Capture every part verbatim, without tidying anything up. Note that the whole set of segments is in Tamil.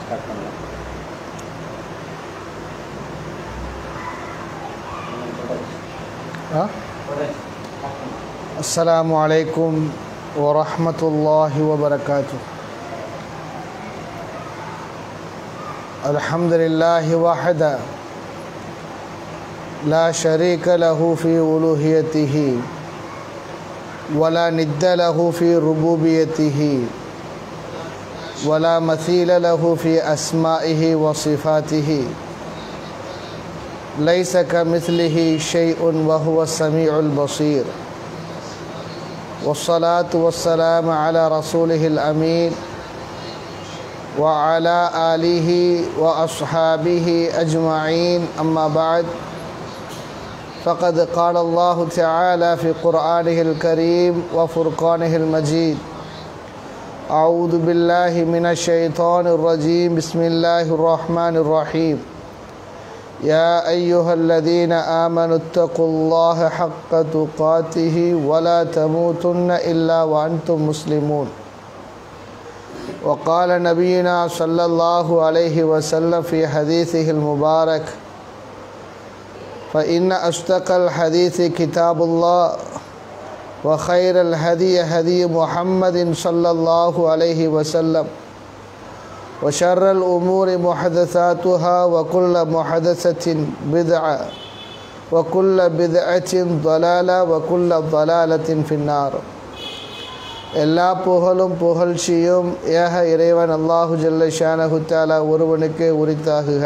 السلام عليكم ورحمة الله وبركاته. الحمد لله وحده لا شريك له في ألوهيته ولا ند له في ربوبيته ولا مثيل له في أسمائه وصفاته ليس كمثله شيء وهو السميع البصير. والصلاة والسلام على رسوله الأمين وعلى آله وأصحابه أجمعين. أما بعد، فقد قال الله تعالى في قرآنه الكريم وفرقانه المجيد: أعوذ بالله من الشيطان الرجيم. بسم الله الرحمن الرحيم. يا أيها الذين آمنوا اتقوا الله حق تقاته ولا تموتن إلا وأنتم مسلمون. وقال نبينا صلى الله عليه وسلم في حديثه المبارك: فإن أصدق الحديث كتاب الله وخير الهدي هدي محمد صلى الله عليه وسلم وشر الأمور محدثاتها وكل محدثة بدعة وكل بدعة ضلالة وكل ضلالة في النار. எல்லா புகழும் புகழ்ச்சியும் ஏக இறைவன் அல்லாஹு ஜல்ல ஷானஹு தஆலா ஒருவனுக்கே உரித்தாகுக.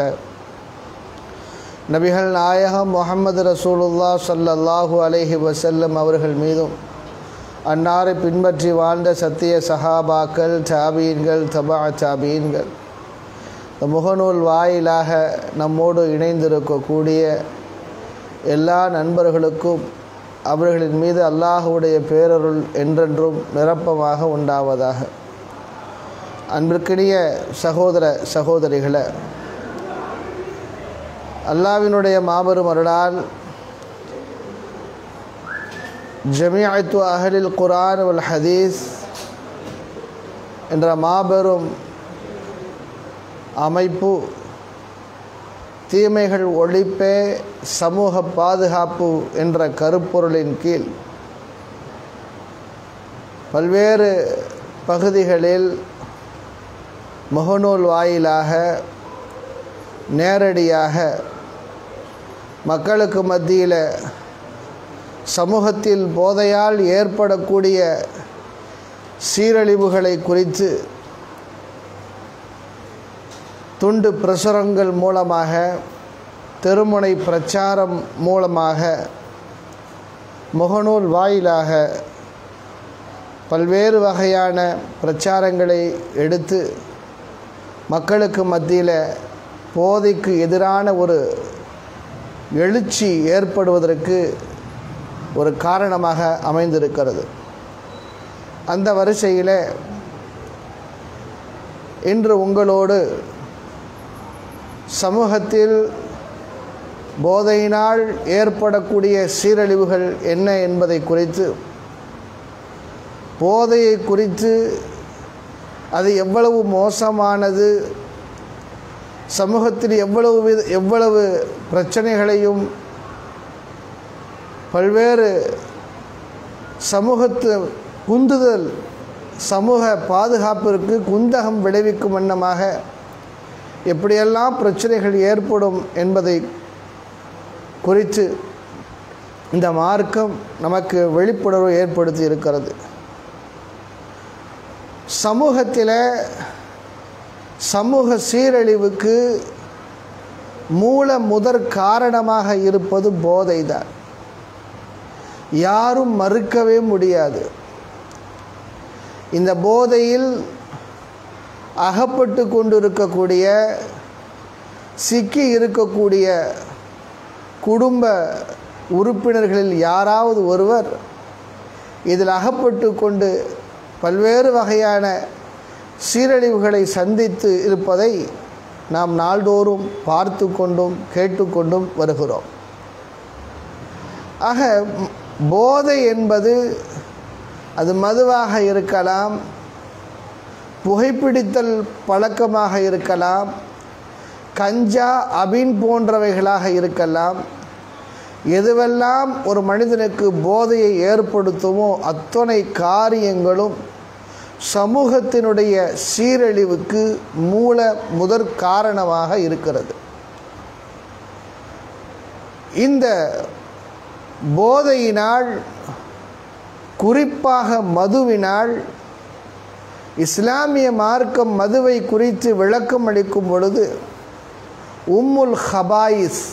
நபிகள் நாயகம் முஹம்மது ரசூலுல்லாஹ் ஸல்லல்லாஹு அலைஹி வஸல்லம் அவர்கள் மீதும் அன்னாரை பின்பற்றி வாழ்ந்த சத்திய சஹாபாக்கள், தாபீன்கள், தபா தாபீன்கள், முகநூல் வாயிலாக நம்மோடு இணைந்திருக்கக்கூடிய எல்லா நண்பர்களுக்கும் அவர்களின் மீது அல்லாஹுடைய பேரருள் என்றென்றும் நிரப்பமாக உண்டாவதாக. அன்பிற்கினிய சகோதர சகோதரிகளே, அல்லாஹ்வினுடைய மாபெரும் அருளால் ஜமீஅத்து அஹ்லில் குர்ஆன் வல் ஹதீஸ் என்ற மாபெரும் அமைப்பு தீமைகள் ஒழிப்பே சமூக பாதுகாப்பு என்ற கருப்பொருளின் கீழ் பல்வேறு பகுதிகளில் முகநூல் வாயிலாக நேரடியாக மக்களுக்கு மத்தியில் சமூகத்தில் போதையால் ஏற்படக்கூடிய சீரழிவுகளை குறித்து துண்டு பிரசுரங்கள் மூலமாக, தெருமுனை பிரச்சாரம் மூலமாக, முகநூல் வாயிலாக பல்வேறு வகையான பிரச்சாரங்களை எடுத்து மக்களுக்கு மத்தியில் போதைக்கு எதிரான ஒரு எழுச்சி ஏற்படுவதற்கு ஒரு காரணமாக அமைந்திருக்கிறது. அந்த வரிசையில் இன்று உங்களோடு சமூகத்தில் போதையினால் ஏற்படக்கூடிய சீரழிவுகள் என்ன என்பதை குறித்து, போதையை குறித்து அது எவ்வளவு மோசமானது, சமூகத்தில் எவ்வளவு எவ்வளவு பிரச்சனைகளையும் பல்வேறு சமூகத்து குந்துதல் சமூக பாதுகாப்பிற்கு குந்தகம் விளைவிக்கும் வண்ணமாக எப்படியெல்லாம் பிரச்சனைகள் ஏற்படும் என்பதை குறித்து இந்த மார்க்கம் நமக்கு விழிப்புணர்வு ஏற்படுத்தி இருக்கிறது. சமூகத்தில் சமூக சீரழிவுக்கு மூல முதற் காரணமாக இருப்பது போதைதான். யாரும் மறுக்கவே முடியாது. இந்த போதையில் அகப்பட்டு கொண்டிருக்கக்கூடிய, சிக்கி இருக்கக்கூடிய குடும்ப உறுப்பினர்களில் யாராவது ஒருவர் இதில் அகப்பட்டு கொண்டு பல்வேறு வகையான சீரழிவுகளை சந்தித்து இருப்பதை நாம் நாள்தோறும் பார்த்து கொண்டும் கேட்டுக்கொண்டும் வருகிறோம். ஆக போதை என்பது அது மதுவாக இருக்கலாம், புகைப்பிடித்தல் பழக்கமாக இருக்கலாம், கஞ்சா அபின் போன்றவைகளாக இருக்கலாம். எதுவெல்லாம் ஒரு மனிதனுக்கு போதையை ஏற்படுத்துமோ அத்தனை காரியங்களும் சமூகத்தினுடைய சீரழிவுக்கு மூல முதற் காரணமாக இருக்கிறது. இந்த போதையினால், குறிப்பாக மதுவினால், இஸ்லாமிய மார்க்கம் மதுவை குறித்து விளக்கம் அளிக்கும் பொழுது உம்முல் ஹபாயிஸ்,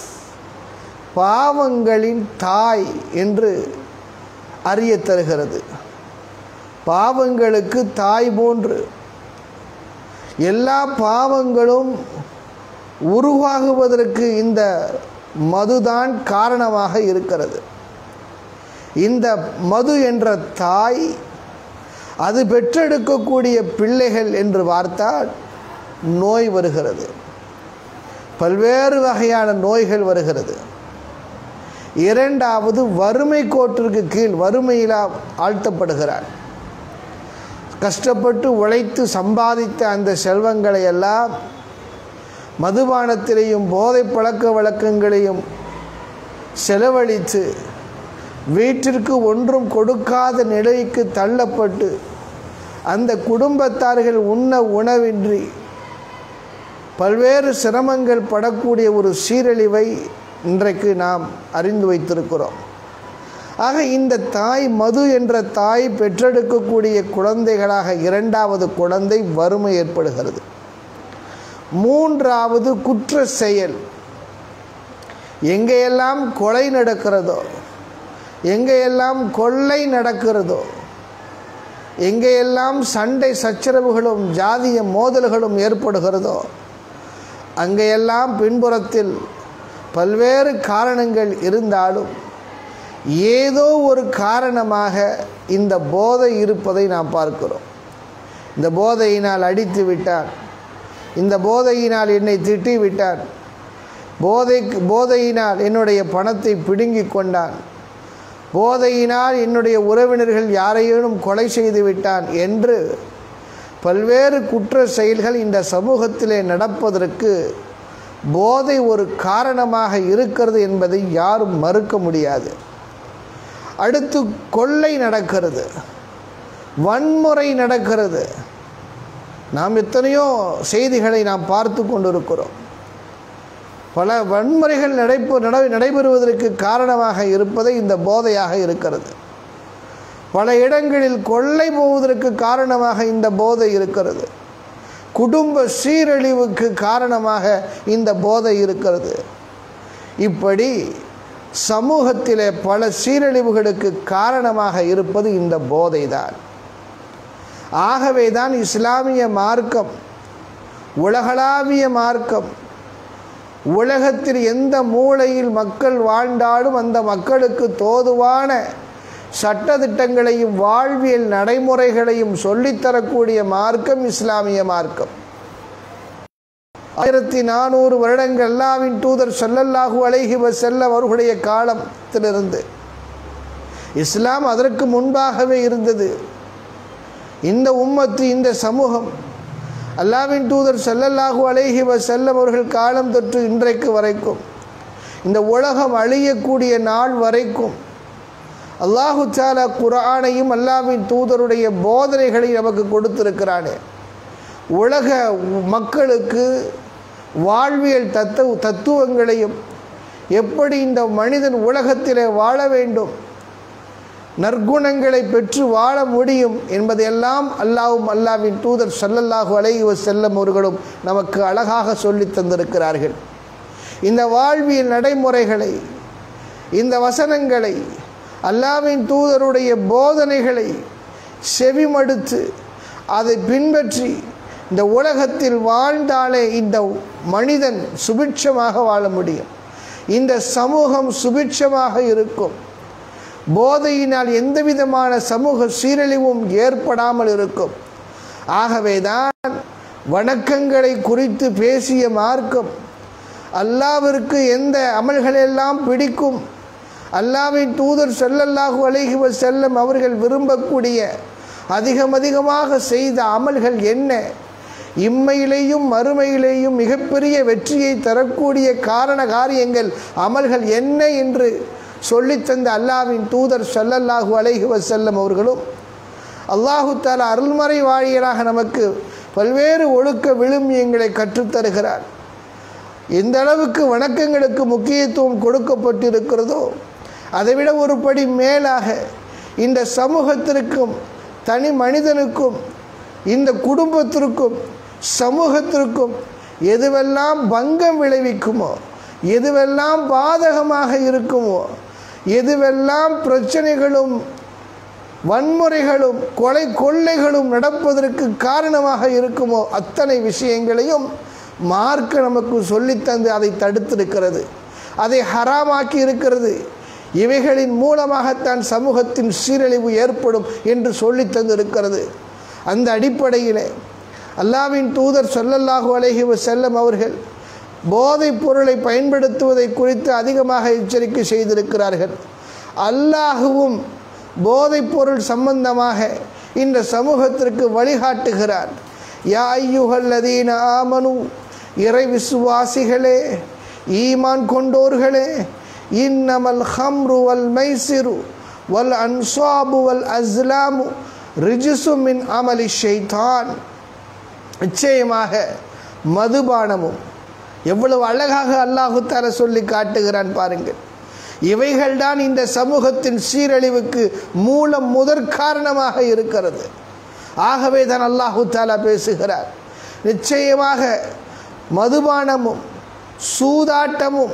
பாவங்களின் தாய் என்று அறிய தருகிறது. பாவங்களுக்கு தாய் போன்று எல்லா பாவங்களும் உருவாகுவதற்கு இந்த மதுதான் காரணமாக இருக்கிறது. இந்த மது என்ற தாய், அது பெற்றெடுக்கக்கூடிய பிள்ளைகள் என்று பார்த்தால் நோய் வருகிறது, பல்வேறு வகையான நோய்கள் வருகிறது. இரண்டாவது, வறுமை கோட்டிற்கு கீழ் வறுமையில் ஆழ்த்தப்படுகிறார். கஷ்டப்பட்டு உழைத்து சம்பாதித்த அந்த செல்வங்களை எல்லாம் மதுபானத்திலையும் போதை பழக்க வழக்கங்களையும் செலவழித்து வீட்டிற்கு ஒன்றும் கொடுக்காத நிலைக்கு தள்ளப்பட்டு அந்த குடும்பத்தார்கள் உண்ண உணவின்றி பல்வேறு சிரமங்கள் படக்கூடிய ஒரு சீரழிவை இன்றைக்கு நாம் அறிந்து வைத்திருக்கிறோம். ஆக இந்த தாய், மது என்ற தாய் பெற்றெடுக்கக்கூடிய குழந்தைகளாக இரண்டாவது குழந்தை வறுமை ஏற்படுகிறது. மூன்றாவது குற்ற செயல். எங்கேயெல்லாம் கொலை நடக்கிறதோ, எங்கேயெல்லாம் கொள்ளை நடக்கிறதோ, எங்கேயெல்லாம் சண்டை சச்சரவுகளும் ஜாதிய மோதல்களும் ஏற்படுகிறதோ, அங்கேயெல்லாம் பின்புறத்தில் பல்வேறு காரணங்கள் இருந்தாலும் ஏதோ ஒரு காரணமாக இந்த போதை இருப்பதை நாம் பார்க்கிறோம். இந்த போதையினால் அடித்து விட்டான், இந்த போதையினால் என்னை திட்டி விட்டான், போதைக்கு போதையினால் என்னுடைய பணத்தை பிடுங்கி கொண்டான், போதையினால் என்னுடைய உறவினர்கள் யாரையேனும் கொலை செய்து விட்டான் என்று பல்வேறு குற்ற செயல்கள் இந்த சமூகத்திலே நடப்பதற்கு போதை ஒரு காரணமாக இருக்கிறது என்பதை யாரும் மறுக்க முடியாது. அடுத்து கொள்ளை நடக்கிறது, வன்முறை நடக்கிறது. நாம் எத்தனையோ செய்திகளை நாம் பார்த்து கொண்டிருக்கிறோம். பல வன்முறைகள் நடைபெ நடைபெறுவதற்கு காரணமாக இருப்பது இந்த போதையாக இருக்கிறது. பல இடங்களில் கொள்ளை போவதற்கு காரணமாக இந்த போதை இருக்கிறது. குடும்ப சீரழிவுக்கு காரணமாக இந்த போதை இருக்கிறது. இப்படி சமூகத்திலே பல சீரழிவுகளுக்கு காரணமாக இருப்பது இந்த போதை தான். ஆகவே தான் இஸ்லாமிய மார்க்கம் உலகளாவிய மார்க்கம். உலகத்தில் எந்த மூலையில் மக்கள் வாழ்ந்தாலும் அந்த மக்களுக்கு தோதுவான சட்டதிட்டங்களையும் வாழ்வியல் நடைமுறைகளையும் சொல்லித்தரக்கூடிய மார்க்கம் இஸ்லாமிய மார்க்கம். ஆயிரத்தி நானூறு வருடங்கள் அல்லாஹ்வின் தூதர் ஸல்லல்லாஹு அலைஹி வஸல்லம் அவர்களுடைய காலத்திலிருந்து இஸ்லாம் அதற்கு முன்பாகவே இருந்தது. இந்த உம்மத்து, இந்த சமூகம் அல்லாஹ்வின் தூதர் ஸல்லல்லாஹு அலைஹி வஸல்லம் அவர்கள் காலம் தொற்று இன்றைக்கு வரைக்கும், இந்த உலகம் அழியக்கூடிய நாள் வரைக்கும் அல்லாஹு தஆலா குர்ஆனையும் அல்லாஹ்வின் தூதருடைய போதனைகளை நமக்கு கொடுத்திருக்கிறானே. உலக மக்களுக்கு வாழ்வியல் தத்துவ தத்துவங்களையும் எப்படி இந்த மனிதன் உலகத்திலே வாழ வேண்டும், நற்குணங்களை பெற்று வாழ முடியும் என்பதையெல்லாம் அல்லாஹ்வும் அல்லாஹ்வின் தூதர் ஸல்லல்லாஹு அலைஹி வஸல்லம் அவர்களும் நமக்கு அழகாக சொல்லி தந்திருக்கிறார்கள். இந்த வாழ்வியல் நடைமுறைகளை, இந்த வசனங்களை, அல்லாஹ்வின் தூதருடைய போதனைகளை செவிமடுத்து அதை பின்பற்றி இந்த உலகத்தில் வாழ்ந்தாலே இந்த மனிதன் சுபிட்சமாக வாழ முடியும், இந்த சமூகம் சுபிட்சமாக இருக்கும், போதையினால் எந்த விதமான சமூக சீரழிவும் ஏற்படாமல் இருக்கும். ஆகவேதான் வணக்கங்களை குறித்து பேசிய மார்க்கம், அல்லாஹ்விற்கு எந்த அமல்களெல்லாம் பிடிக்கும், அல்லாஹ்வின் தூதர் ஸல்லல்லாஹு அலைஹி வஸல்லம் அவர்கள் விரும்பக்கூடிய அதிகம் அதிகமாக செய்த அமல்கள் என்ன, இம்மையிலேயும் மறுமையிலேயும் மிகப்பெரிய வெற்றியை தரக்கூடிய காரண காரியங்கள் அமல்கள் என்ன என்று சொல்லித்தந்த அல்லாஹ்வின் தூதர் ஸல்லல்லாஹு அலைஹி வஸல்லம் அவர்களும் அல்லாஹு தஆலா அருள்மறை வாழியராக நமக்கு பல்வேறு ஒழுக்க விழுமியங்களை கற்றுத்தருகிறார். எந்த அளவுக்கு வணக்கங்களுக்கு முக்கியத்துவம் கொடுக்கப்பட்டிருக்கிறதோ அதைவிட ஒரு படி மேலாக இந்த சமூகத்திற்கும் தனி மனிதனுக்கும் இந்த குடும்பத்திற்கும் சமூகத்திற்கும் எதுவெல்லாம் பங்கம் விளைவிக்குமோ, எதுவெல்லாம் பாதகமாக இருக்குமோ, எதுவெல்லாம் பிரச்சனைகளும் வன்முறைகளும் கொலை கொள்ளைகளும் நடப்பதற்கு காரணமாக இருக்குமோ அத்தனை விஷயங்களையும் மார்க்க நமக்கு சொல்லித்தந்து அதை தடுத்திருக்கிறது, அதை ஹராமாக்கி இருக்கிறது. இவைகளின் மூலமாகத்தான் சமூகத்தின் சீரழிவு ஏற்படும் என்று சொல்லி தந்திருக்கிறது. அந்த அடிப்படையில் அல்லாஹ்வின் தூதர் ஸல்லல்லாஹு அலைஹி வஸல்லம் அவர்கள் போதைப் பொருளை பயன்படுத்துவதை குறித்து அதிகமாக எச்சரிக்கை செய்திருக்கிறார்கள். அல்லாஹுவும் போதைப் பொருள் சம்பந்தமாக இந்த சமூகத்திற்கு வழிகாட்டுகிறார். யா அய்யுஹல்லதீன ஆமனு, இறை விசுவாசிகளே, ஈமான் கொண்டோர்களே, இன்னமல் ஹம்ரு வல் மைசிரு வல் அன்சாபு வல் அஸ்லாமு ரிஜ்சு மின் அமலி ஷைத்தான். நிச்சயமாக மதுபானமும், எவ்வளவு அழகாக அல்லாஹு தஆலா சொல்லி காட்டுகிறான் பாருங்கள். இவைகள்தான் இந்த சமூகத்தின் சீரழிவுக்கு மூலம் முதற் காரணமாக இருக்கிறது. ஆகவே தான் அல்லாஹு தஆலா பேசுகிறார், நிச்சயமாக மதுபானமும் சூதாட்டமும்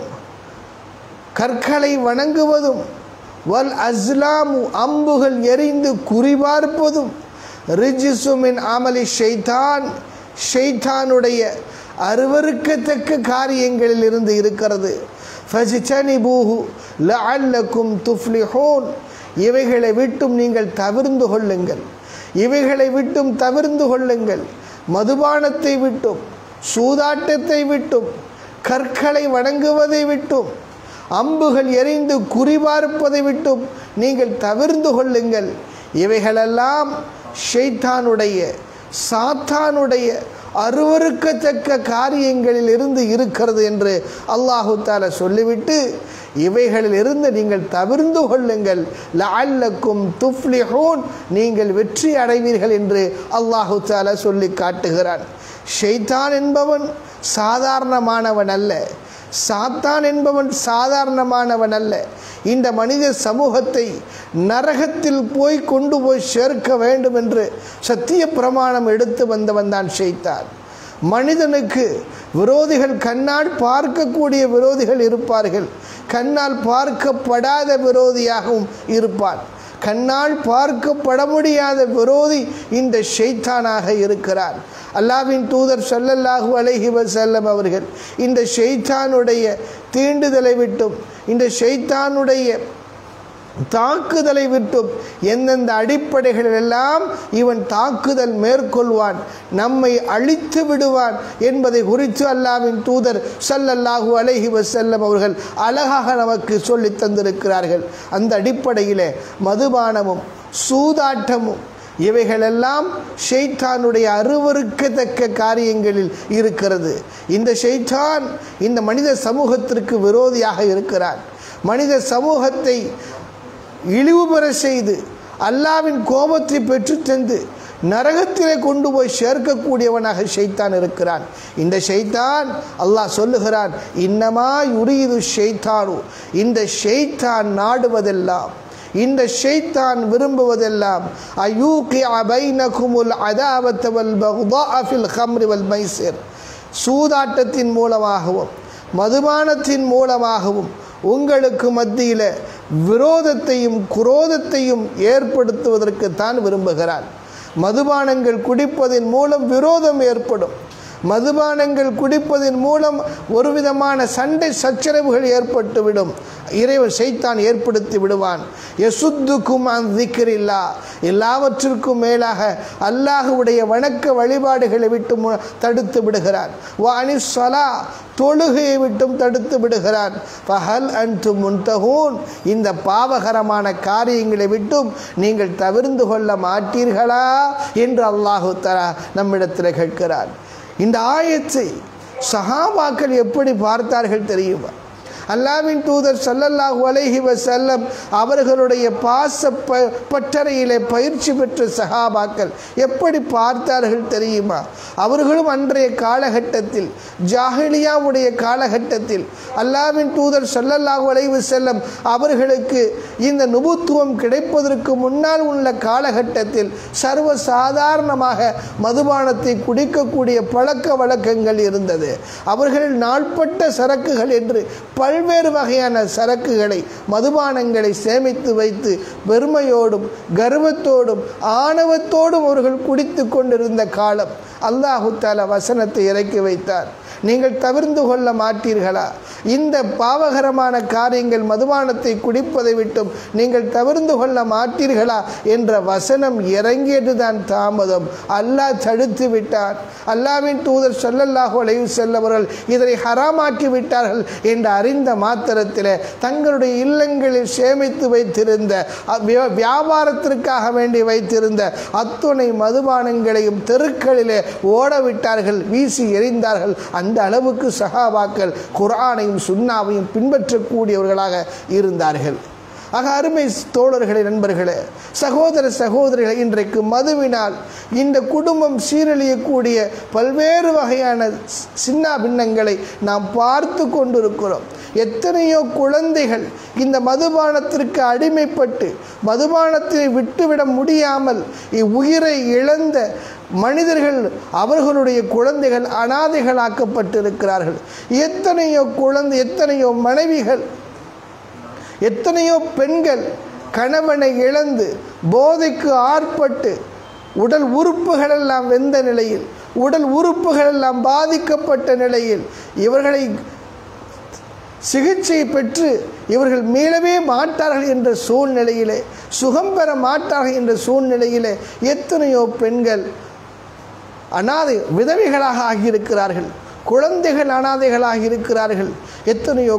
கற்களை வணங்குவதும் வல் அஸ்லாமு அம்புகள் எரிந்து குறிபார்ப்பதும் ரிஜ்சு மின் அமலி ஷைத்தான், ஷைத்தானுடைய அருவருக்கத்தக்க காரியங்களில் இருந்து இருக்கிறது. ஃபஜ்தனிபூஹு லஅல்லக்கும் துஃப்லிஹூன், இவைகளை விட்டும் நீங்கள் தவிர்ந்து கொள்ளுங்கள், இவைகளை விட்டும் தவிர்ந்து கொள்ளுங்கள். மதுபானத்தை விட்டும், சூதாட்டத்தை விட்டும், கற்களை வணங்குவதை விட்டும், அம்புகள் எரிந்து குறிபார்ப்பதை விட்டும் நீங்கள் தவிர்ந்து கொள்ளுங்கள். இவைகளெல்லாம் ஷைத்தானுடைய சாத்தானுடைய அருவருக்கத்தக்க காரியங்களில் இருந்து இருக்கிறது என்று அல்லாஹு தஆலா சொல்லிவிட்டு இவைகளில் இருந்து நீங்கள் தவிர்ந்து கொள்ளுங்கள், லஅல்லக்கும் துஃப்லிஹூன், நீங்கள் வெற்றி அடைவீர்கள் என்று அல்லாஹு தஆலா சொல்லி காட்டுகிறான். ஷைத்தான் என்பவன் சாதாரணமானவன் அல்ல, சாத்தான் என்பவன் சாதாரணமானவன் அல்ல. இந்த மனித சமூகத்தை நரகத்தில் போய் கொண்டு போய் சேர்க்க வேண்டும் என்று சத்திய பிரமாணம் எடுத்து வந்தவன் தான் ஷைத்தான். மனிதனுக்கு விரோதிகள், கண்ணால் பார்க்கக்கூடிய விரோதிகள் இருப்பார்கள், கண்ணால் பார்க்கப்படாத விரோதியாகவும் இருப்பான். கண்ணால் பார்க்கப்பட முடியாத விரோதி இந்த ஷைத்தானாக இருக்கிறார். அல்லாஹ்வின் தூதர் ஸல்லல்லாஹு அலைஹி வஸல்லம் அவர்கள் இந்த ஷைத்தானுடைய தீண்டுதலை விட்டும், இந்த ஷைத்தானுடைய தாக்குதலை விட்டும், எந்தெந்த அடிப்படைகளெல்லாம் இவன் தாக்குதல் மேற்கொள்வான், நம்மை அழித்து விடுவான் என்பதை குறித்து அல்லாஹ்வின் தூதர் ஸல்லல்லாஹு அலைஹி வஸல்லம் அவர்கள் அழகாக நமக்கு சொல்லி தந்திருக்கிறார்கள். அந்த அடிப்படையில் மதுபானமும் சூதாட்டமும் இவைகளெல்லாம் ஷைத்தானுடைய அருவருக்கத்தக்க காரியங்களில் இருக்கிறது. இந்த ஷைத்தான் இந்த மனித சமூகத்திற்கு விரோதியாக இருக்கிறான். மனித சமூகத்தை இழிவுபெற செய்து அல்லாஹ்வின் கோபத்தை பெற்றுத்தந்து நரகத்திலே கொண்டு போய் சேர்க்கக்கூடியவனாக ஷைத்தான் இருக்கிறான். இந்த ஷைத்தான் அல்லாஹ் சொல்லுகிறான், இன்னமா யுரீது ஷைத்தானு, இந்த ஷைத்தான் நாடுவதெல்லாம், இந்த ஷைத்தான் விரும்புவதெல்லாம் அயூகிஅ பைனகுமுல் அதாவத வல் பக்தாஅ ஃபில் ஹம்ரி வல் மைசிர், சூதாட்டத்தின் மூலமாகவும் மதுபானத்தின் மூலமாகவும் உங்களுக்கு மத்தியில் விரோதத்தையும் குரோதத்தையும் ஏற்படுத்துவதற்கு தான் விரும்புகிறான். மதுபானங்கள் குடிப்பதன் மூலம் விரோதம் ஏற்படும், மதுபானங்கள் குடிப்பதன் மூலம் ஒரு விதமான சண்டை சச்சரவுகள் ஏற்பட்டுவிடும். இறைவன் சைத்தான் ஏற்படுத்தி விடுவான். யசுத்துக்கும் அன் திக்ரில்லா, எல்லாவற்றிற்கும் மேலாக அல்லாஹ்வுடைய வணக்க வழிபாடுகளை விட்டு தடுத்து விடுகிறான். வானி ஸலா, தொழுகையை விட்டும் தடுத்து விடுகிறான். ஃபஹல் அன்தும் முன்தஹூன், இந்த பாவகரமான காரியங்களை விட்டும் நீங்கள் தவிர்ந்து கொள்ள மாட்டீர்களா என்று அல்லாஹு தஆலா நம்மிடத்தில் கேட்கிறார். இந்த ஆயத்தை சஹாபாக்கள் எப்படி பார்த்தார்கள் தெரியுமா? அல்லாஹ்வின் தூதர் ஸல்லல்லாஹு அலைஹி வஸல்லம் அவர்களுடைய பாச பட்டறையிலே பயிற்சி பெற்ற சஹாபாக்கள் எப்படி பார்த்தார்கள் தெரியுமா? அவர்களும் அன்றைய காலகட்டத்தில், ஜாஹிலியாவுடைய காலகட்டத்தில் அல்லாஹ்வின் தூதர் ஸல்லல்லாஹு அலைஹி வஸல்லம் அவர்களுக்கு இந்த நுபுத்துவம் கிடைப்பதற்கு முன்னால் உள்ள காலகட்டத்தில் சர்வ சாதாரணமாக மதுபானத்தை குடிக்கக்கூடிய பழக்க வழக்கங்கள் இருந்தது. அவர்கள் நாள்பட்ட சரக்குகள் என்று பல்வேறு வகையான சரக்குகளை, மதுபானங்களை சேமித்து வைத்து பெருமையோடும் கர்வத்தோடும் ஆணவத்தோடும் அவர்கள் குடித்து கொண்டிருந்த காலம் அல்லாஹு தஆலா வசனத்தை இறக்கி வைத்தார். நீங்கள் தவிர்ந்து கொள்ள மாட்டீர்களா? இந்த பாவகரமான காரியங்கள் மதுபானத்தை குடிப்பதை விட்டும் நீங்கள் தவிர்ந்து கொள்ள மாட்டீர்களா என்ற வசனம் இறங்கியதுதான் தாமதம். அல்லாஹ் தடுத்து விட்டார். அல்லாஹ்வின் தூதர் ஸல்லல்லாஹு அலைஹி வஸல்லம் அவர்கள் இதனை ஹராமாக்கி விட்டார்கள் என்று அறிந்த மாத்திரத்தில் தங்களுடைய இல்லங்களில் சேமித்து வைத்திருந்த, வியாபாரத்திற்காக வேண்டி வைத்திருந்த அத்துணை மதுபானங்களையும் தெருக்களிலே ஓடவிட்டார்கள், வீசி எறிந்தார்கள். அந்த அளவுக்கு சஹாபாக்கள் குர்ஆனையும் சுன்னாவையும் பின்பற்றக்கூடியவர்களாக இருந்தார்கள். ஆக அருமை தோழர்களே, நண்பர்களே, சகோதர சகோதரிகளை, இன்றைக்கு மதுவினால் இந்த குடும்பம் சீரழியக்கூடிய பல்வேறு வகையான சின்ன பின்னங்களை நாம் பார்த்து கொண்டிருக்கிறோம். எத்தனையோ குழந்தைகள் இந்த மதுபானத்திற்கு அடிமைப்பட்டு மதுபானத்தை விட்டுவிட முடியாமல் உயிரை இழந்த மனிதர்கள், அவர்களுடைய குழந்தைகள் அனாதைகளாக்கப்பட்டிருக்கிறார்கள். எத்தனையோ குழந்தை, எத்தனையோ மனைவிகள், எத்தனையோ பெண்கள் கணவனை இழந்து போதைக்கு ஆட்பட்டு உடல் உறுப்புகளெல்லாம் வெந்த நிலையில், உடல் உறுப்புகளெல்லாம் பாதிக்கப்பட்ட நிலையில் இவர்களை சிகிச்சை பெற்று இவர்கள் மீளவே மாட்டார்கள் என்ற சூழ்நிலையிலே, சுகம் பெற மாட்டார்கள் என்ற சூழ்நிலையிலே எத்தனையோ பெண்கள் அனாதை விதவைகளாக ஆகியிருக்கிறார்கள். குழந்தைகள் அனாதைகளாக இருக்கிறார்கள். எத்தனையோ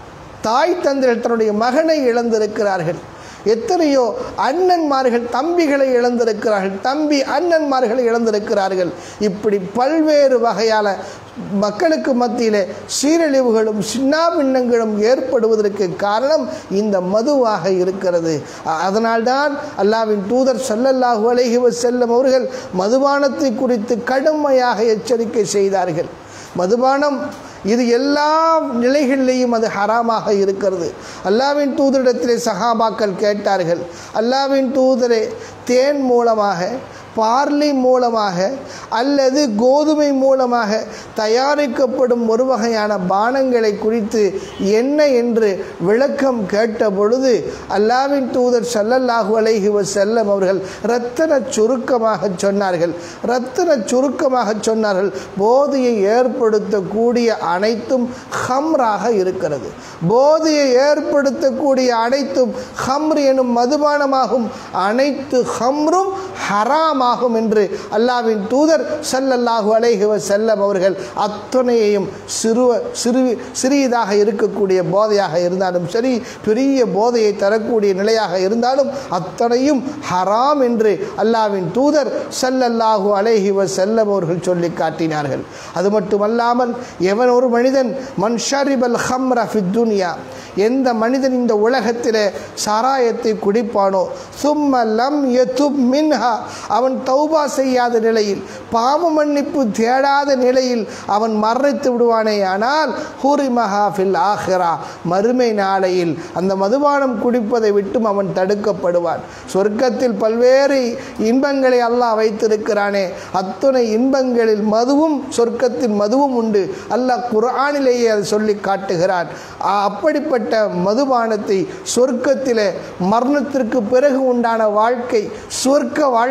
தாய் தந்தைகள் தன்னுடைய மகனை இழந்திருக்கிறார்கள். எத்தனையோ அண்ணன்மார்கள் தம்பிகளை இழந்திருக்கிறார்கள். தம்பி அண்ணன்மார்களை இழந்திருக்கிறார்கள். இப்படி பல்வேறு வகையான மக்களுக்கு மத்தியிலே சீரழிவுகளும் சின்னாபின்னங்களும் ஏற்படுவதற்கு காரணம் இந்த மதுவாக இருக்கிறது. அதனால்தான் அல்லாஹ்வின் தூதர் ஸல்லல்லாஹு அலைஹி வஸல்லம் அவர்கள் மதுபானத்தை குறித்து கடுமையாக எச்சரிக்கை செய்தார்கள். மதுபானம் இது எல்லா நிலைகளிலேயும் அது ஹராமாக இருக்கிறது. அல்லாஹ்வின் தூதரிடத்திலே சஹாபாக்கள் கேட்டார்கள், அல்லாஹ்வின் தூதரே, தேன் மூலமாக, பார்லி மூலமாக அல்லது கோதுமை மூலமாக தயாரிக்கப்படும் ஒரு வகையான பானங்களை குறித்து என்ன என்று விளக்கம் கேட்ட பொழுது அல்லாஹ்வின் தூதர் ஸல்லல்லாஹு அலைஹி வஸல்லம் அவர்கள் ரத்தன சுருக்கமாக சொன்னார்கள். ரத்தன சுருக்கமாக சொன்னார்கள், போதையை ஏற்படுத்தக்கூடிய அனைத்தும் ஹம்ராக இருக்கிறது. போதையை ஏற்படுத்தக்கூடிய அனைத்தும் ஹம்ர் எனும் மதுபானமாகும். அனைத்து ஹம்ரும் ஹராம் ஆகும் என்று அல்லாஹ்வின் தூதர் ஸல்லல்லாஹு அலைஹி வஸல்லம் அவர்கள் அத்தனையையும் சிறு சிறு சிறியதாக இருக்கக்கூடிய போதையாக இருந்தாலும் சரி, பெரிய போதையை தரக்கூடிய நிலையாக இருந்தாலும் அத்தனையும் ஹராம் என்று அல்லாஹ்வின் தூதர் ஸல்லல்லாஹு அலைஹி வஸல்லம் அவர்கள் சொல்லி காட்டினார்கள். அது மட்டுமல்லாமல், எவன் ஒரு மனிதன் மன் ஷரிபல் ஹம்ர ஃபித் துன்யா, எந்த மனிதன் இந்த உலகத்திலே சாராயத்தை குடிப்பானோ, சும்ம லம் யதுப் மின்ஹா, அவன் தௌபா செய்யாத நிலையில், பாவ மன்னிப்பு தேடாத நிலையில் அவன் மரணித்து விடுவானே ஆனால் ஹுரிமஹா ஃபில் ஆஹிரா, மறுமை நாளையில் அந்த மதுபானம் குடிப்பதை விட்டும் அவன் தடுக்கப்படுவான். சொர்க்கத்தில் பல்வேறு இன்பங்களை அல்லாஹ் வைத்திருக்கிறானே, அத்துணை இன்பங்களில் மதுவும், சொர்க்கத்தில் மதுவும் உண்டு. அல்லாஹ் குர்ஆனிலேயே அதை சொல்லி காட்டுகிறான். அப்படிப்பட்ட மதுபானத்தை சொர்க்கத்திலே மரணத்திற்கு பிறகு உண்டான வாழ்க்கை, சொர்க்க வாழ்க்கையிலே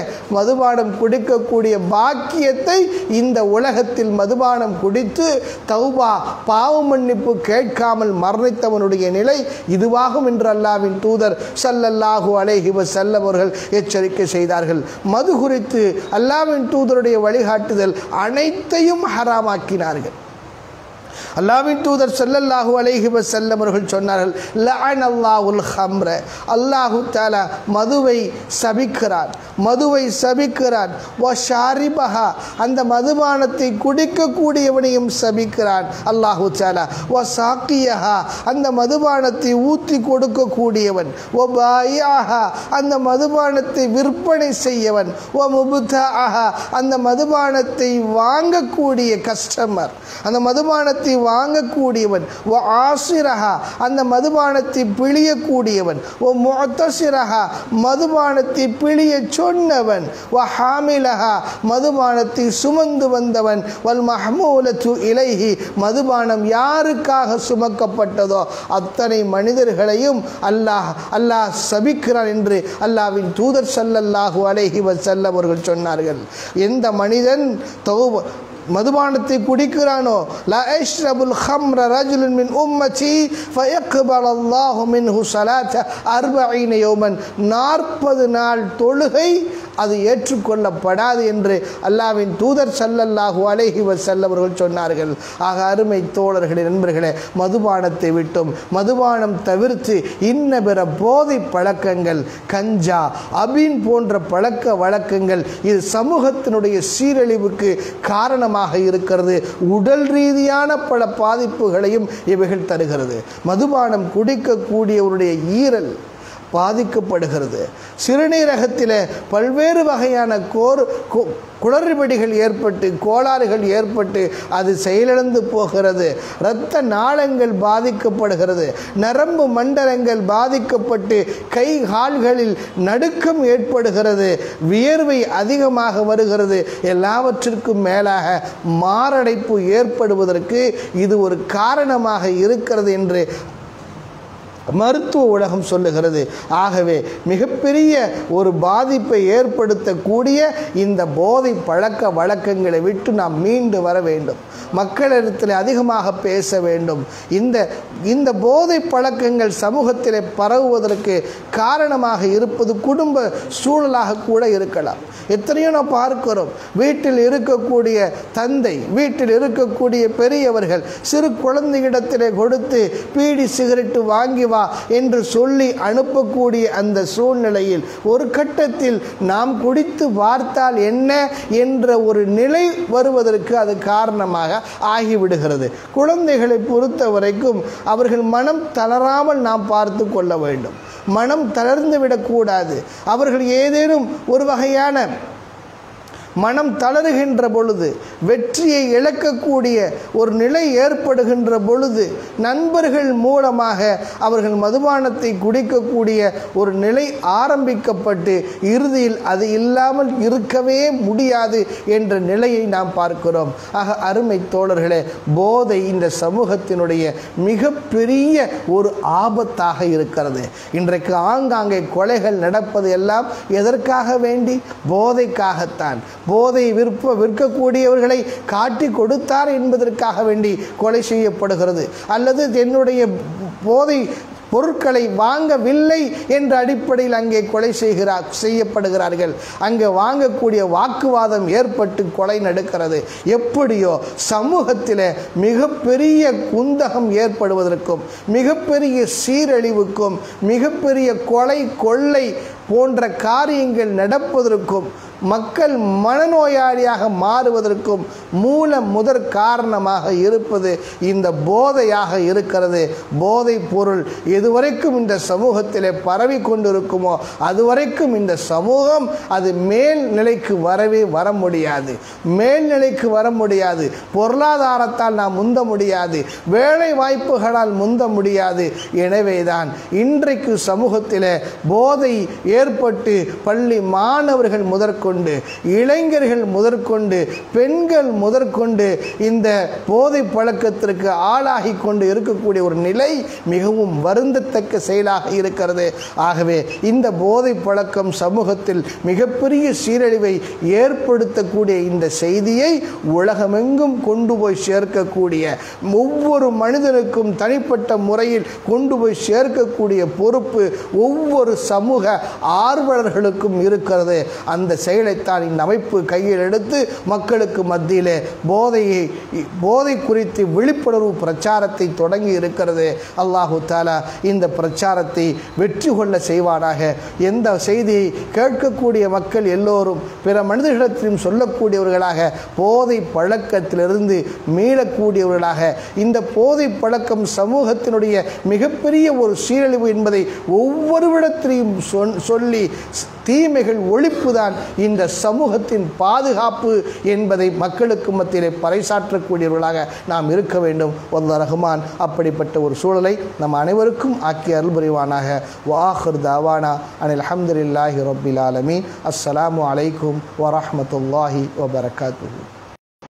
மதுபானம் குடிக்கக்கூடிய பாக்கியத்தை இந்த உலகத்தில் மதுபானம் குடித்து தௌபா பாவ மன்னிப்பு கேட்காமல் மரணித்தவனுடைய நிலை இதுவாகும் என்று அல்லாஹ்வின் தூதர் ஸல்லல்லாஹு அலைஹி வஸல்லம் அவர்கள் எச்சரிக்கை செய்தார்கள். மது குறித்து அல்லாஹ்வின் தூதருடைய வழிகாட்டுதல் அனைத்தையும் ஹராமாக்கினார்கள். அல்லாஹ்வின் தூதர் ஸல்லல்லாஹு அலைஹி வஸல்லம் அவர்கள் சொன்னார்கள், லஅனல்லாஹுல் ஹம்ர, அல்லாஹு தஆலா மதுவை சபிக்கிறான், மதுவை சபிக்கிறான். வஷாரிபஹா, அந்த மதுபானத்தை குடிக்கக்கூடியவனையும் சபிக்கிறான் அல்லாஹு தஆலா. வசாக்கியஹா, அந்த மதுபானத்தை ஊற்றி கொடுக்கக்கூடியவன். வபாயிஅஹா, அந்த மதுபானத்தை விற்பனை செய்யவன். வமுப்தஅஹா, அந்த மதுபானத்தை வாங்கக்கூடிய கஸ்டமர், அந்த மதுபானத்தை வாங்கக்கூடியவன். வ ஆசிரஹா, அந்த மதுபானத்தை பிழியக்கூடியவன். வ முஅத்தசிரஹா, மதுபானத்தை பிழிய சொன்னவன். வ ஹாமிலஹா, மதுபானத்தை சுமந்து வந்தவன். வல் மஹ்மூலத்து இலைஹி, மதுபானம் யாருக்காக சுமக்கப்பட்டதோ அத்தனை மனிதர்களையும் அல்லாஹ் அல்லாஹ் சபிக்கிறான் என்று அல்லாஹ்வின் தூதர் ஸல்லல்லாஹு அலைஹி வஸல்லம் அவர்கள் சொன்னார்கள். எந்த மனிதன் தௌபா மதுபானத்தை குடிக்கிறானோ, லா யஷ்ரபுல் ஹம்ர ரஜுலுன் மின் உம்மதி ஃபயக்பலல்லாஹு மின்ஹு ஸலாத அர்பஈன யௌமன், நாற்பது நாள் தொழுகை அது ஏற்றுக்கொள்ளப்படாது என்று அல்லாஹ்வின் தூதர் ஸல்லல்லாஹு அலைஹி வஸல்லம் அவர்கள் சொன்னார்கள். ஆக அருமை தோழர்களே, நண்பர்களே, மதுபானத்தை விட்டும் மதுபானம் தவிர்த்து இன்ன பிற போதை பழக்கங்கள், கஞ்சா, அபீன் போன்ற பழக்க வழக்கங்கள் இது சமூகத்தினுடைய சீரழிவுக்கு காரணமாக இருக்கிறது. உடல் ரீதியான பல பாதிப்புகளையும் இவைகள் தருகிறது. மதுபானம் குடிக்கக்கூடியவருடைய ஈரல் பாதிக்கப்படுகிறது. சிறுநீரகத்தில் பல்வேறு வகையான கோர் குளறுபடிகள் ஏற்பட்டு கோளாறுகள் ஏற்பட்டு அது செயலிழந்து போகிறது. இரத்த நாளங்கள் பாதிக்கப்படுகிறது. நரம்பு மண்டலங்கள் பாதிக்கப்பட்டு கை கால்களில் நடுக்கம் ஏற்படுகிறது. வியர்வை அதிகமாக வருகிறது. எல்லாவற்றிற்கும் மேலாக மாரடைப்பு ஏற்படுவதற்கு இது ஒரு காரணமாக இருக்கிறது என்று மருத்துவ உலகம் சொல்லுகிறது. ஆகவே மிகப்பெரிய ஒரு பாதிப்பை ஏற்படுத்தக்கூடிய இந்த போதை பழக்க வழக்கங்களை விட்டு நாம் மீண்டு வர வேண்டும். மக்களிடத்தில் அதிகமாக பேச வேண்டும். இந்த இந்த போதை பழக்கங்கள் சமூகத்தில் பரவுவதற்கு காரணமாக இருப்பது குடும்ப சூழலாக கூட இருக்கலாம். எத்தனையோ நாம் பார்க்கிறோம். வீட்டில் இருக்கக்கூடிய தந்தை, வீட்டில் இருக்கக்கூடிய பெரியவர்கள் சிறு குழந்தையிடத்திலே கொடுத்து பீடி சிகரெட்டு வாங்கி வா என்று சொல்லி அனுப்பக்கூடிய அந்த சூழ்நிலையில் ஒரு கட்டத்தில் நாம் குடித்து பார்த்தால் என்ன என்ற ஒரு நிலை வருவதற்கு அது காரணமாக ஆகிவிடுகிறது. குழந்தைகளை பொறுத்த வரைக்கும் அவர்கள் மனம் தளராமல் நாம் பார்த்து கொள்ள வேண்டும். மனம் தளர்ந்து விடக்கூடாது. அவர்கள் ஏதேனும் ஒரு வகையான மனம் தளருகின்ற பொழுது, வெற்றியை இழக்கக்கூடிய ஒரு நிலை ஏற்படுகின்ற பொழுது நண்பர்கள் மூலமாக அவர்கள் மதுபானத்தை குடிக்கக்கூடிய ஒரு நிலை ஆரம்பிக்கப்பட்டு இறுதியில் அது இல்லாமல் இருக்கவே முடியாது என்ற நிலையை நாம் பார்க்கிறோம். ஆக அருமை தோழர்களே, போதை இந்த சமூகத்தினுடைய மிகப்பெரிய ஒரு ஆபத்தாக இருக்கிறது. இன்றைக்கு ஆங்காங்கே கொலைகள் நடப்பது எல்லாம் எதற்காக வேண்டி? போதைக்காகத்தான். போதை விற்ப விற்கக்கூடியவர்களை காட்டி கொடுத்தார் என்பதற்காக வேண்டி கொலை செய்யப்படுகிறது. அல்லது என்னுடைய போதை பொருட்களை வாங்கவில்லை என்ற அடிப்படையில் அங்கே கொலை செய்கிறார் செய்யப்படுகிறார்கள். அங்கே வாங்கக்கூடிய வாக்குவாதம் ஏற்பட்டு கொலை நடக்கிறது. எப்படியோ சமூகத்தில் மிகப்பெரிய குந்தகம் ஏற்படுவதற்கும் மிகப்பெரிய சீரழிவுக்கும் மிகப்பெரிய கொலை கொள்ளை போன்ற காரியங்கள் நடப்பதற்கும் மக்கள் மனநோயாளியாக மாறுவதற்கும் மூல முதற் காரணமாக இருப்பது இந்த போதையாக இருக்கிறது. போதை பொருள் எதுவரைக்கும் இந்த சமூகத்திலே பரவி கொண்டிருக்குமோ அதுவரைக்கும் இந்த சமூகம் அது மேல் நிலைக்கு வரவே வர முடியாது. மேல்நிலைக்கு வர முடியாது. பொருளாதாரத்தால் நாம் முந்த முடியாது. வேலை வாய்ப்புகளால் முந்த முடியாது. எனவேதான் இன்றைக்கு சமூகத்திலே போதை ஏற்பட்டு பள்ளி மாணவர்கள் முதற்கொண்டு இளைஞர்கள் முதற்கொண்டு பெண்கள் முதற்கொண்டு இந்த போதை பழக்கத்திற்கு ஆளாகி கொண்டு இருக்கக்கூடிய ஒரு நிலை மிகவும் வருந்தத்தக்க செயலாக இருக்கிறது. ஆகவே இந்த போதை பழக்கம் சமூகத்தில் மிகப்பெரிய சீரழிவை ஏற்படுத்தக்கூடிய இந்த செய்தியை உலகமெங்கும் கொண்டு போய் சேர்க்கக்கூடிய, ஒவ்வொரு மனிதனுக்கும் தனிப்பட்ட முறையில் கொண்டு போய் சேர்க்கக்கூடிய பொறுப்பு ஒவ்வொரு சமூக ஆர்வலர்களுக்கும் இருக்கிறது. அந்த செயலைத்தான் இந்த அமைப்பு கையில் எடுத்து மக்களுக்கு மத்தியிலே போதையை போதை குறித்து விழிப்புணர்வு பிரச்சாரத்தை தொடங்கி இருக்கிறது. அல்லாஹு தாலா இந்த பிரச்சாரத்தை வெற்றி கொள்ள செய்வானாக. எந்த செய்தியை கேட்கக்கூடிய மக்கள் எல்லோரும் பிற மனிதர்களிடத்திலும் சொல்லக்கூடியவர்களாக, போதை பழக்கத்திலிருந்து மீளக்கூடியவர்களாக, இந்த போதை பழக்கம் சமூகத்தினுடைய மிகப்பெரிய ஒரு சீரழிவு என்பதை ஒவ்வொருவிடத்திலையும் சொல்லி தீமைகள் ஒழிப்புதான் இந்த சமூகத்தின் பாதுகாப்பு என்பதை மக்களுக்கு மத்தியிலே பறைசாற்றக்கூடியவர்களாக நாம் இருக்க வேண்டும். வல்ல ரஹ்மான் அப்படிப்பட்ட ஒரு சூழலை நம் அனைவருக்கும் ஆக்கி அருள் புரிவானாக. வாஹிர் தாவானா அனில் அல்ஹம்துலில்லாஹி ரப்பில் ஆலமீன். அஸ்ஸலாமு அலைக்கும் வரஹ்மத்துல்லாஹி வபரகாத்துஹு.